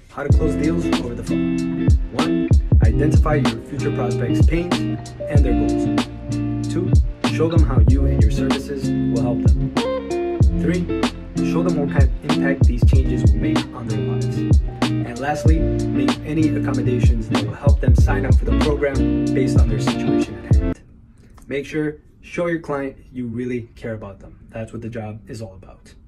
how to close deals over the phone. 1. Identify your future prospects' pains and their goals. 2. Show them how you and your services will help them. 3. Show them what kind of impact these changes will make on their lives. And lastly, make any accommodations that will help them sign up for the program based on their situation at hand. Make sure, show your client you really care about them. That's what the job is all about.